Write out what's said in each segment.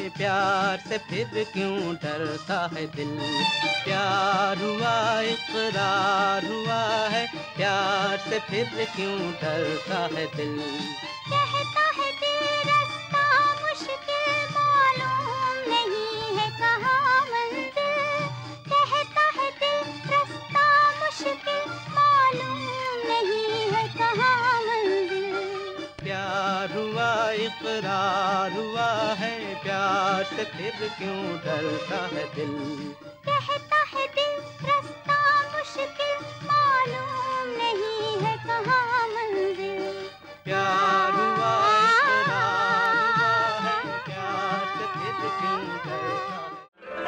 प्यार से फिर क्यों डरता है दिल। प्यार हुआ इकरार हुआ है, प्यार से फिर क्यों डरता है दिल। कहता है दिल रास्ता मुश्किल मालूम नहीं है कहाँ मंजिल। कहता है दिल रास्ता मुश्किल मालूम नहीं है कहाँ मंजिल। प्यार हुआ इकरार हुआ है, प्यार से फिर क्यों डरता है दिल। कहता है दिल रास्ता मुश्किल मालूम नहीं है कहाँ मंजिल। प्यार हुआ इकरार हुआ है, प्यार से फिर क्यों डरता है।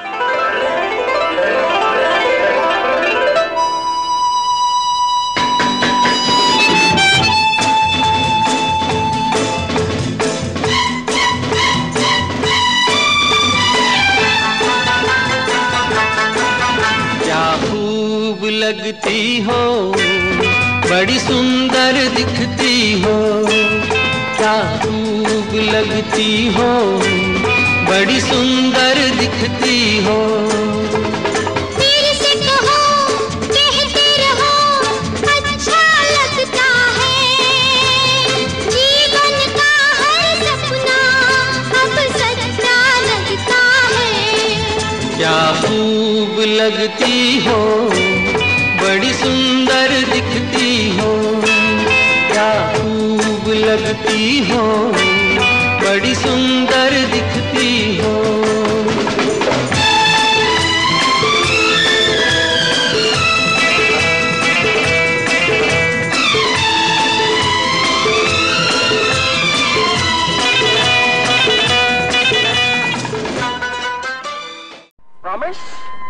लगती हो, बड़ी सुंदर दिखती हो, क्या खूब लगती हो, बड़ी सुंदर दिखती हो। मेरे से कहो, कहते रहो, अच्छा लगता है। जीवन का हर सपना अब सच्चा लगता है। क्या खूब लगती हो, बड़ी सुंदर दिखती हो, क्या खूब लगती हो, बड़ी सुंदर दिखती हो। Promise?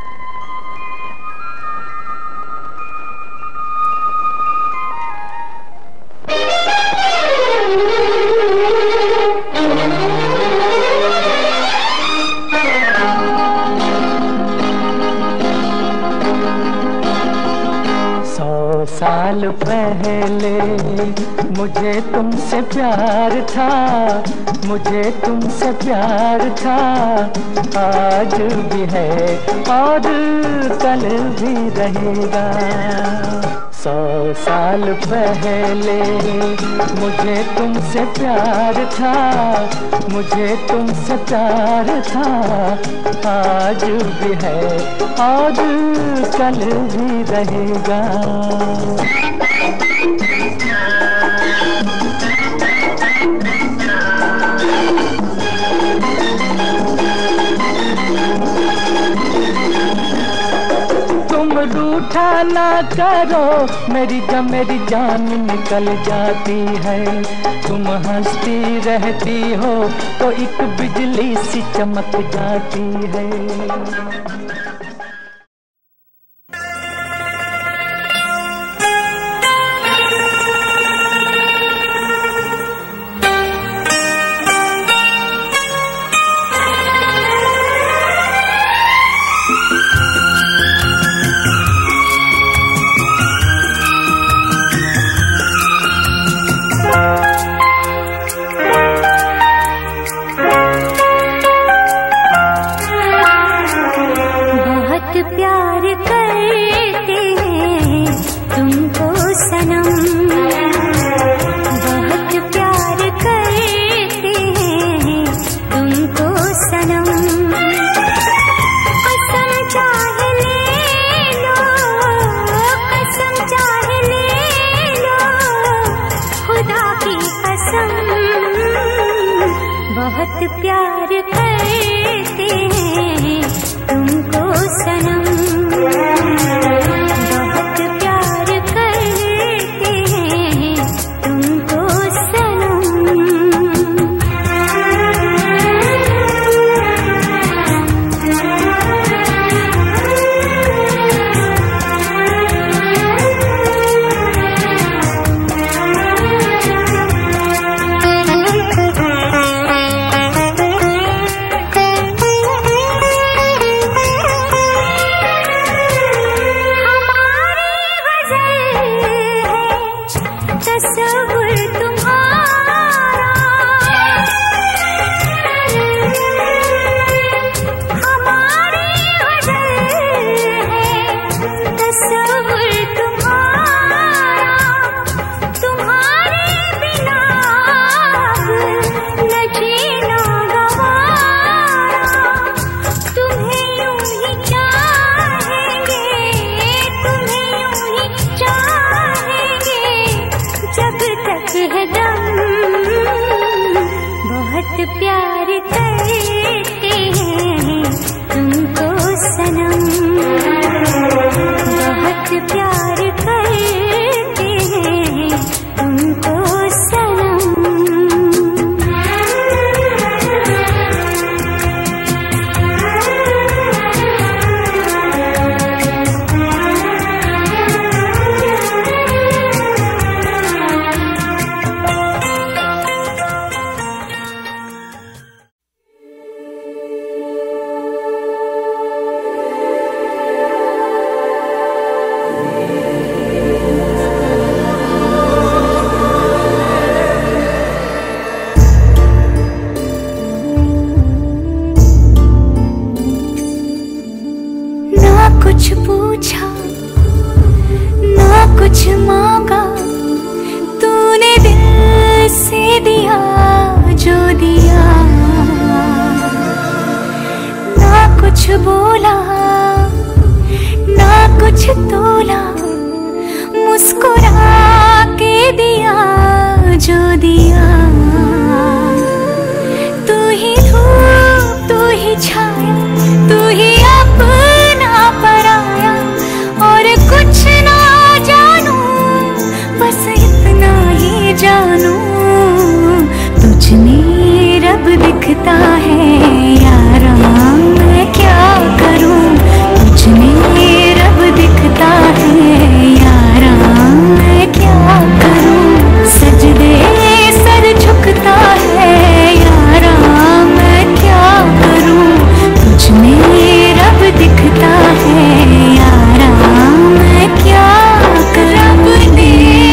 साल पहले मुझे तुमसे प्यार था, मुझे तुमसे प्यार था, आज भी है और कल भी रहेगा। 100 साल पहले मुझे तुमसे प्यार था, मुझे तुमसे प्यार था, आज भी है और कल भी रहेगा। तुम रूठा ना करो, मेरी जान निकल जाती है। तुम हंसती रहती हो तो एक बिजली सी चमक जाती है। बहुत प्यार करते हैं तुमको सनम, बहुत प्यार करते हैं तुमको बहुत प्यार करते हैं तुमको सनम। कुछ पूछा ना कुछ मांगा, तूने दिल से दिया जो दिया। ना कुछ बोला ना कुछ तोला, मुस्कुरा के दिया जो दिया। तू ही धूप तू ही छाया, तू ही अपना पराया, और कुछ ना जानू बस इतना ही जानू। तुझ में रब दिखता है यारा, मैं क्या करूं। तुझ में रब दिखता है यारा, मैं क्या करूं। सजदे सर झुकता है यारा, मैं क्या करूं। तुझ में रब दिखता है यारा, मैं क्या करूं। रब ने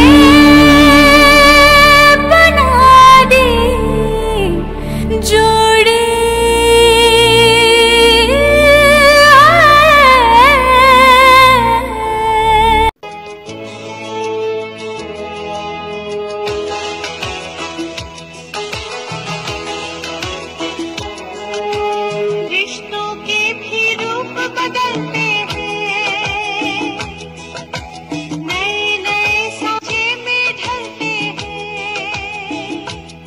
बना दे जोड़े, रिश्तों के भी रूप बदलते हैं, नए नए साँचे में ढलते हैं।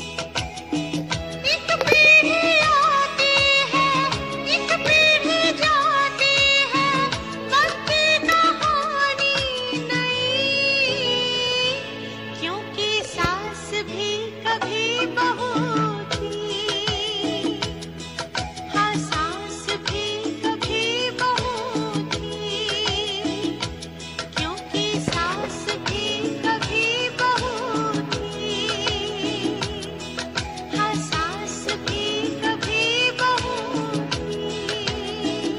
एक पीढ़ी आती है एक पीढ़ी जाती है, वक्त की कहानी नई। क्योंकि सास भी कभी बहू थी, हाँ सास भी कभी बहू थी। क्योंकि सास भी कभी बहू थी, हाँ सास भी कभी बहू थी।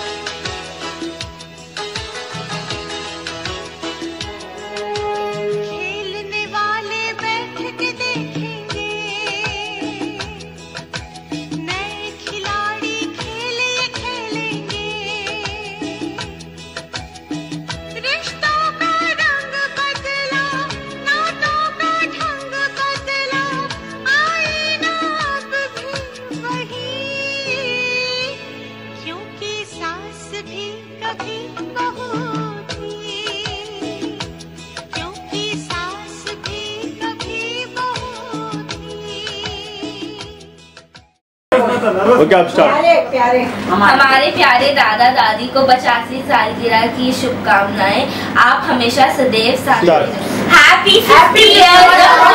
खेलने वाले बैठ के देखेंगे, नए खिलाड़ी खेल ये खेलेंगे। रिश्तों का रंग बदला, नातों का ढंग बदला, आईना अब भी वही। क्योंकि सास भी कभी बहू थी, क्योंकि सास भी कभी बहू थी। ओके आप स्टार्ट। हमारे प्यारे दादा दादी को 85 सालगिरह की शुभकामनाएं। आप हमेशा सदैव साथ Start. Happy 50 years